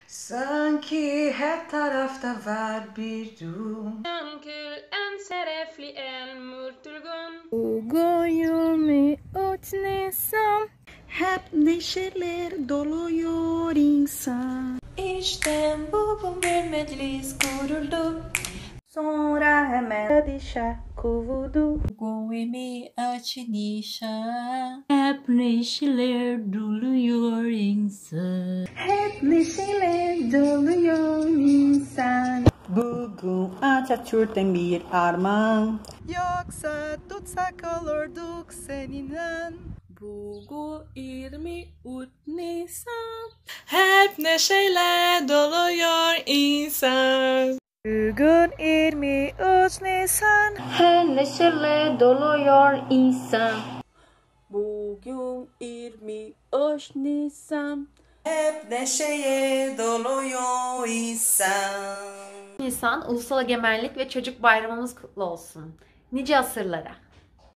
Sanki her tarafta var bir durum. Kul en şerefli el murturgun. Bugün 23 Nisan. Hep neşeler doluyor insan. İşte bugün bir meclis kuruldu. Sonra hemen padişah kovuldu. Bugün 23 Nisan. Hep neşeler doluyor insan. Hep neşeler doluyor insan. Bugün Atatürk'ten bir armağan. Yoksa tutsak olurduk seninle. Bugün 23 Nisan. Hep neşeyle doluyor insan. Bugün 23 Nisan. Her neşeyle doluyor insan. Bugün 23 Nisan. Hep neşeye doluyor insan. Nisan Ulusal Egemenlik ve Çocuk Bayramımız kutlu olsun. Nice asırlara.